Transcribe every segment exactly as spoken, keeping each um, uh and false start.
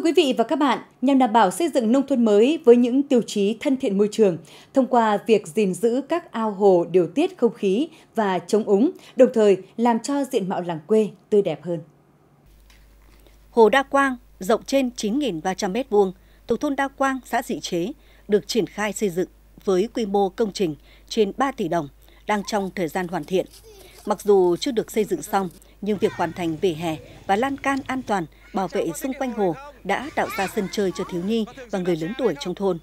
quý vị và các bạn, nhằm đảm bảo xây dựng nông thôn mới với những tiêu chí thân thiện môi trường, thông qua việc gìn giữ các ao hồ điều tiết không khí và chống úng, đồng thời làm cho diện mạo làng quê tươi đẹp hơn. Hồ Đa Quang, rộng trên chín nghìn ba trăm mét vuông, thuộc thôn Đa Quang, xã Dị Chế, được triển khai xây dựng với quy mô công trình trên ba tỷ đồng, đang trong thời gian hoàn thiện. Mặc dù chưa được xây dựng xong, nhưng việc hoàn thành vỉa hè và lan can an toàn bảo vệ xung quanh hồ đã tạo ra sân chơi cho thiếu nhi và người lớn tuổi trong thôn.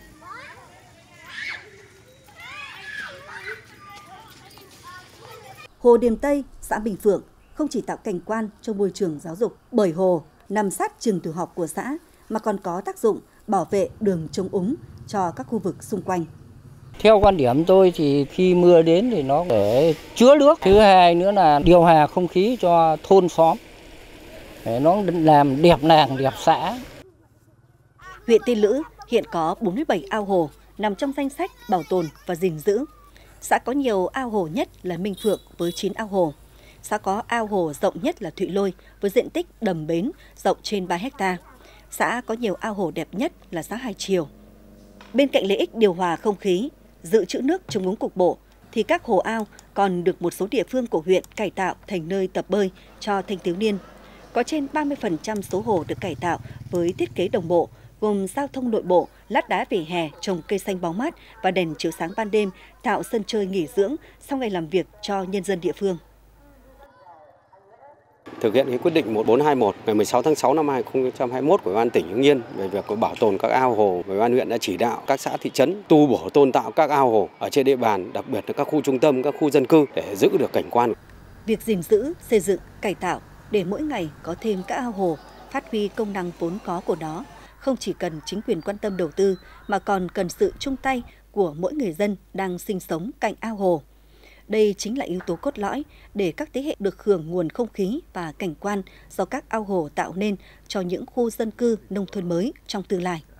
Hồ Điềm Tây, xã Bình Phượng không chỉ tạo cảnh quan cho môi trường giáo dục, bởi hồ nằm sát trường tiểu học của xã mà còn có tác dụng bảo vệ đường chống úng cho các khu vực xung quanh. Theo quan điểm tôi thì khi mưa đến thì nó để chứa nước. Thứ hai nữa là điều hòa không khí cho thôn xóm. Để nó làm đẹp làng, đẹp xã. Huyện Tiên Lữ hiện có bốn mươi bảy ao hồ nằm trong danh sách bảo tồn và gìn giữ. Xã có nhiều ao hồ nhất là Minh Phượng với chín ao hồ. Xã có ao hồ rộng nhất là Thụy Lôi với diện tích đầm bến rộng trên ba héc ta. Xã có nhiều ao hồ đẹp nhất là xã Hai Chiều. Bên cạnh lợi ích điều hòa không khí, dự trữ nước chống úng cục bộ, thì các hồ ao còn được một số địa phương của huyện cải tạo thành nơi tập bơi cho thanh thiếu niên. Có trên ba mươi phần trăm số hồ được cải tạo với thiết kế đồng bộ, gồm giao thông nội bộ, lát đá vỉa hè, trồng cây xanh bóng mát và đèn chiếu sáng ban đêm, tạo sân chơi nghỉ dưỡng sau ngày làm việc cho nhân dân địa phương. Thực hiện cái quyết định một bốn hai mốt ngày mười sáu tháng sáu năm hai nghìn không trăm hai mươi mốt của Ủy ban tỉnh Hưng Yên về việc bảo tồn các ao hồ, Ủy ban huyện đã chỉ đạo các xã thị trấn tu bổ tôn tạo các ao hồ ở trên địa bàn, đặc biệt là các khu trung tâm, các khu dân cư để giữ được cảnh quan. Việc gìn giữ, xây dựng, cải tạo để mỗi ngày có thêm các ao hồ phát huy công năng vốn có của nó không chỉ cần chính quyền quan tâm đầu tư mà còn cần sự chung tay của mỗi người dân đang sinh sống cạnh ao hồ. Đây chính là yếu tố cốt lõi để các thế hệ được hưởng nguồn không khí và cảnh quan do các ao hồ tạo nên cho những khu dân cư nông thôn mới trong tương lai.